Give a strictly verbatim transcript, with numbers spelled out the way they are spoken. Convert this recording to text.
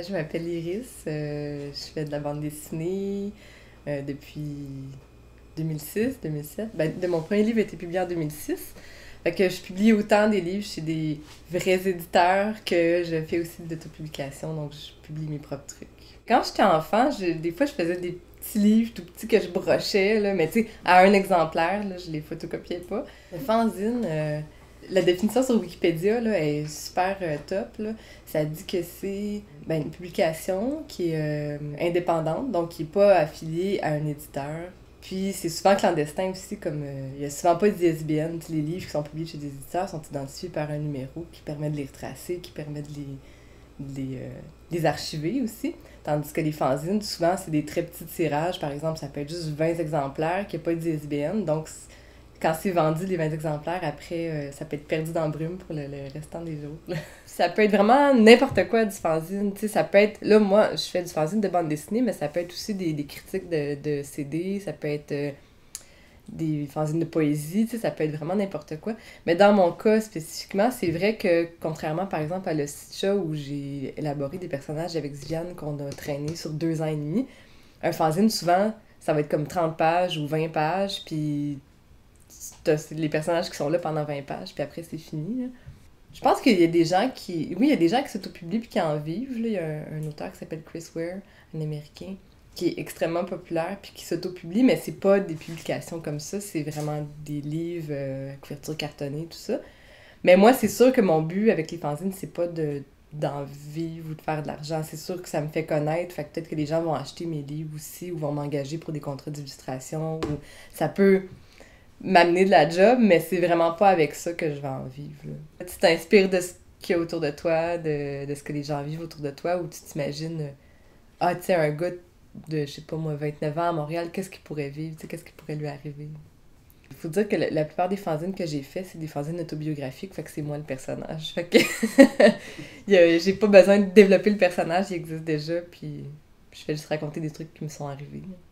Je m'appelle Iris, euh, je fais de la bande dessinée euh, depuis deux mille six, deux mille sept. Ben, de mon premier livre a été publié en deux mille six. Fait que je publie autant des livres chez des vrais éditeurs que je fais aussi de l'autopublication, donc je publie mes propres trucs. Quand j'étais enfant, je- des fois je faisais des petits livres tout petits que je brochais, là, mais tu sais, à un exemplaire, là, je les photocopiais pas. Le fanzine, euh, la définition sur Wikipédia là, est super euh, top. Là. Ça dit que c'est ben, une publication qui est euh, indépendante, donc qui n'est pas affiliée à un éditeur. Puis c'est souvent clandestin aussi, comme euh, il y a souvent pas d'I S B N. Les livres qui sont publiés chez des éditeurs sont identifiés par un numéro qui permet de les retracer, qui permet de les, de les, euh, les archiver aussi. Tandis que les fanzines, souvent, c'est des très petits tirages. Par exemple, ça peut être juste vingt exemplaires, qui n'a pas d'I S B N. Donc, quand c'est vendu, les vingt exemplaires, après, euh, ça peut être perdu dans la brume pour le, le restant des jours. Ça peut être vraiment n'importe quoi du fanzine. Tu sais, ça peut être... Là, moi, je fais du fanzine de bande dessinée, mais ça peut être aussi des, des critiques de, de C D, ça peut être euh, des fanzines de poésie, tu sais, ça peut être vraiment n'importe quoi. Mais dans mon cas, spécifiquement, c'est vrai que, contrairement, par exemple, à Le Chat, où j'ai élaboré des personnages avec Viviane qu'on a traîné sur deux ans et demi, un fanzine, souvent, ça va être comme trente pages ou vingt pages, puis t'as les personnages qui sont là pendant vingt pages, puis après, c'est fini, là. Je pense qu'il y a des gens qui... Oui, il y a des gens qui s'autopublient puis qui en vivent, là. Il y a un, un auteur qui s'appelle Chris Ware, un Américain, qui est extrêmement populaire puis qui s'autopublie, mais c'est pas des publications comme ça, c'est vraiment des livres, euh, couverture cartonnée, tout ça. Mais moi, c'est sûr que mon but avec les fanzines, c'est pas de d'en vivre ou de faire de l'argent. C'est sûr que ça me fait connaître, fait que peut-être que les gens vont acheter mes livres aussi ou vont m'engager pour des contrats d'illustration ou ça peut m'amener de la job, mais c'est vraiment pas avec ça que je vais en vivre. Là. Tu t'inspires de ce qu'il y a autour de toi, de, de ce que les gens vivent autour de toi, ou tu t'imagines, euh, ah, tu sais, un gars de, je sais pas moi, vingt-neuf ans à Montréal, qu'est-ce qu'il pourrait vivre, tu sais, qu'est-ce qui pourrait lui arriver. Il faut dire que la, la plupart des fanzines que j'ai fait, c'est des fanzines autobiographiques, fait que c'est moi le personnage. Fait que y a- j'ai pas besoin de développer le personnage, il existe déjà, puis je fais juste raconter des trucs qui me sont arrivés.